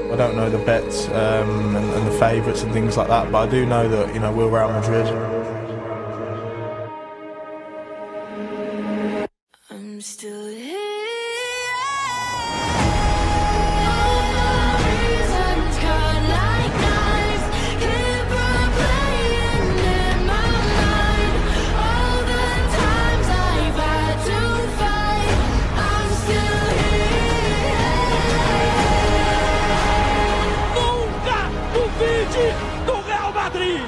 I don't know the bets and the favourites and things like that, but I do know that, you know, we're Real Madrid. I'm still here. do Real Madrid!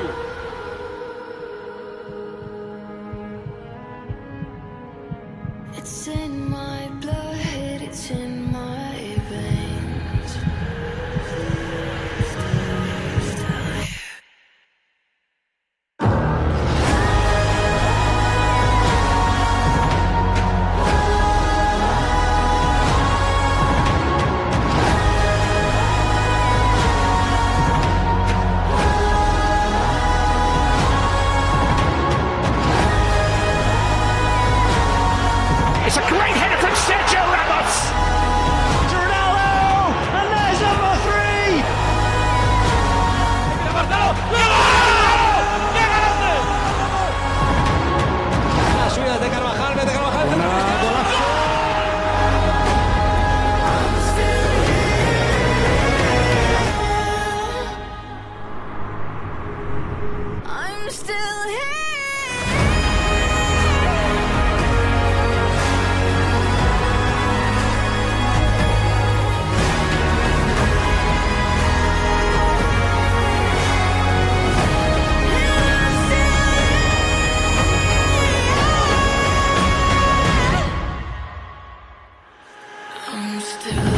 It's in my blood, it's in my veins. It's a great header from Sergio Ramos! Ronaldo! And there's number 3! La subida de Carvajal, de Carvajal, I'm still here. I'm still